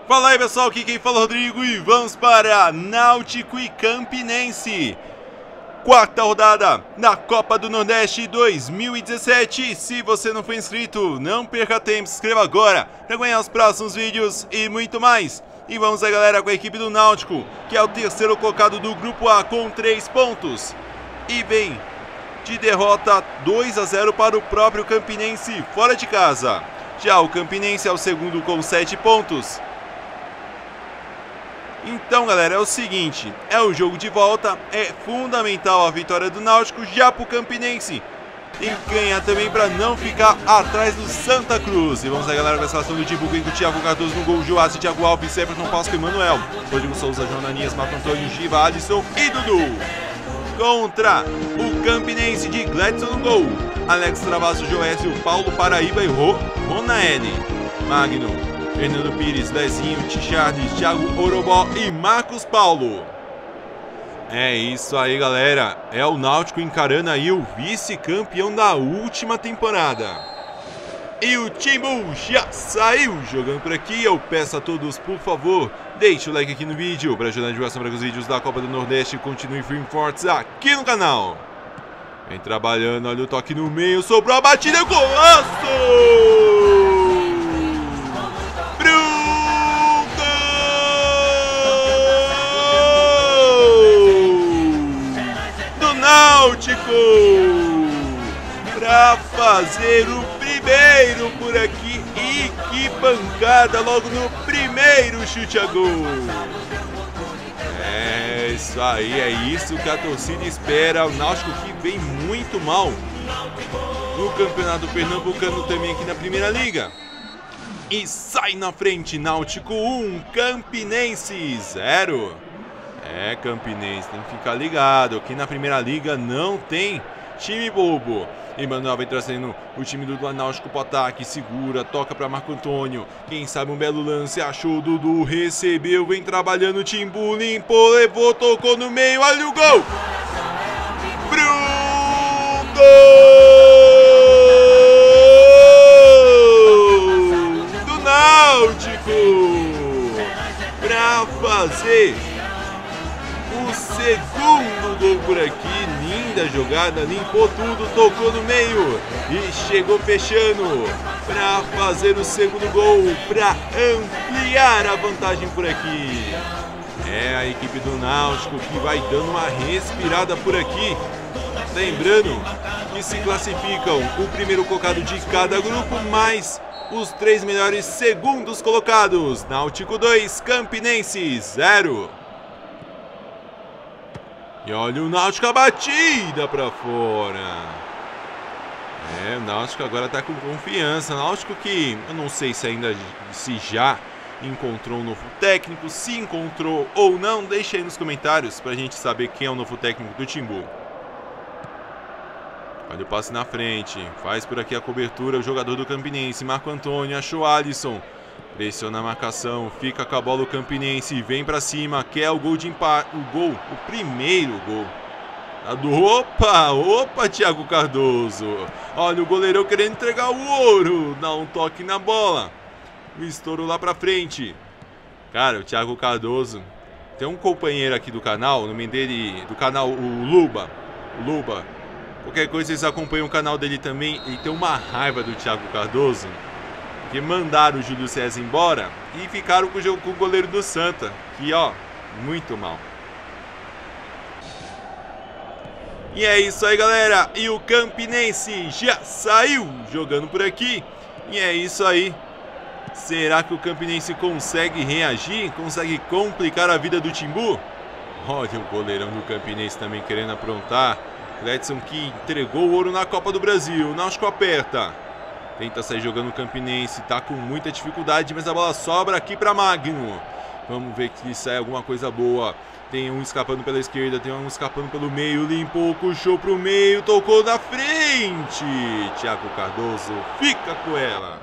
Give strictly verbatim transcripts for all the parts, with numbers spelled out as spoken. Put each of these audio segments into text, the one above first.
Fala aí pessoal, aqui quem fala é o Rodrigo e vamos para Náutico e Campinense. Quarta rodada na Copa do Nordeste dois mil e dezessete. Se você não for inscrito, não perca tempo, se inscreva agora para ganhar os próximos vídeos e muito mais. E vamos aí galera com a equipe do Náutico, que é o terceiro colocado do Grupo A com três pontos. E vem de derrota dois a zero para o próprio Campinense fora de casa. Já o Campinense é o segundo com sete pontos. Então galera, é o seguinte, é o jogo de volta, é fundamental a vitória do Náutico já pro Campinense. Tem que ganhar também para não ficar atrás do Santa Cruz. E vamos aí galera com a escalação do Timbu, com o Thiago Cardoso no gol, Joás, Thiago Alves, Everton, Pasco, Emanuel, Rodrigo Souza, João Ananias, Marco Antônio, Giva, Alisson e Dudu. Contra o Campinense de Gladson no gol, Alex Travasso, Joésio, Paulo Paraíba e Ro, Ronaene, Magno, Fernando Pires, Lezinho, Ticharles, Thiago Orobó e Marcos Paulo. É isso aí galera, é o Náutico encarando aí o vice-campeão da última temporada. E o Timbu já saiu jogando por aqui. Eu peço a todos, por favor, deixe o like aqui no vídeo para ajudar a divulgação para que os vídeos da Copa do Nordeste continuem firmes e fortes aqui no canal. Vem trabalhando, olha o toque no meio, sobrou a batida, golaço! Náutico para fazer o primeiro por aqui. E que pancada logo no primeiro chute a gol. É isso aí, é isso que a torcida espera. O Náutico que vem muito mal no Campeonato Pernambucano, também aqui na Primeira Liga. E sai na frente, Náutico um, Campinense zero. É, Campinense, tem que ficar ligado. Aqui na Primeira Liga não tem time bobo. Emanuel vem trazendo o time do Náutico pro ataque. Segura, toca para Marco Antônio. Quem sabe um belo lance, achou o Dudu, recebeu, vem trabalhando o Timbu, limpou, levou, tocou no meio, olha o gol! Pro gol do Náutico! Pra fazer o segundo gol por aqui, linda jogada, limpou tudo, tocou no meio e chegou fechando para fazer o segundo gol, para ampliar a vantagem por aqui. É a equipe do Náutico que vai dando uma respirada por aqui. Lembrando que se classificam o primeiro colocado de cada grupo, mais os três melhores segundos colocados. Náutico dois, Campinense zero. E olha o Náutico, a batida pra fora. É, o Náutico agora tá com confiança. Náutico que eu não sei se ainda se já encontrou um novo técnico, se encontrou ou não, deixa aí nos comentários pra gente saber quem é o novo técnico do Timbu. Olha o passe na frente, faz por aqui a cobertura o jogador do Campinense, Marco Antônio, achou Alisson. Pressiona a marcação, fica com a bola o Campinense, vem pra cima, quer o gol de empate, o gol, o primeiro gol. Opa, opa, Thiago Cardoso. Olha o goleirão querendo entregar o ouro, dá um toque na bola. O estouro lá pra frente. Cara, o Thiago Cardoso, tem um companheiro aqui do canal, o nome dele, do canal, o Luba, o Luba. Qualquer coisa vocês acompanham o canal dele também, e tem uma raiva do Thiago Cardoso. Que mandaram o Júlio César embora e ficaram com o, jogo, com o goleiro do Santa, que ó, muito mal. E é isso aí galera, e o Campinense já saiu jogando por aqui. E é isso aí, será que o Campinense consegue reagir, consegue complicar a vida do Timbu? Olha o goleirão do Campinense também querendo aprontar. Gladson que entregou o ouro na Copa do Brasil, o Náutico aperta. Tenta sair jogando o Campinense, tá com muita dificuldade, mas a bola sobra aqui para Magno. Vamos ver que sai alguma coisa boa. Tem um escapando pela esquerda, tem um escapando pelo meio, limpou, puxou pro meio, tocou na frente. Thiago Cardoso fica com ela.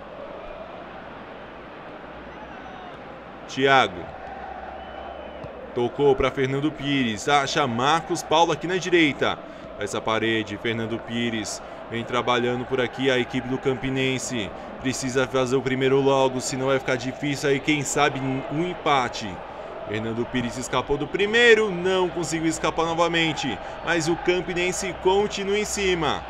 Thiago tocou para Fernando Pires, acha Marcos Paulo aqui na direita. Essa parede, Fernando Pires Vem trabalhando por aqui a equipe do Campinense. Precisa fazer o primeiro logo, senão vai ficar difícil aí, quem sabe, um empate. Fernando Pires escapou do primeiro, não conseguiu escapar novamente. Mas o Campinense continua em cima.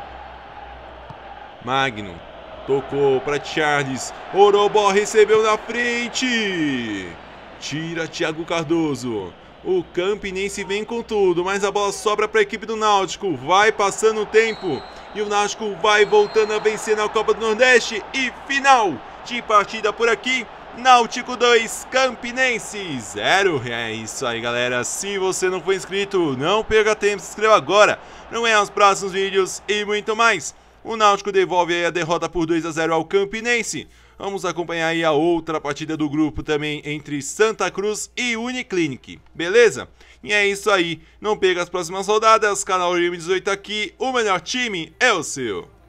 Magno tocou para Charles. Orobó recebeu na frente. Tira Thiago Cardoso. O Campinense vem com tudo, mas a bola sobra para a equipe do Náutico. Vai passando o tempo e o Náutico vai voltando a vencer na Copa do Nordeste. E final de partida por aqui. Náutico dois, Campinense zero. É isso aí, galera. Se você não for inscrito, não perca tempo, se inscreva agora. Não é os próximos vídeos e muito mais. O Náutico devolve aí a derrota por dois a zero ao Campinense. Vamos acompanhar aí a outra partida do grupo também entre Santa Cruz e Uniclinic, beleza? E é isso aí, não perca as próximas rodadas, canal Urime dezoito aqui, o melhor time é o seu.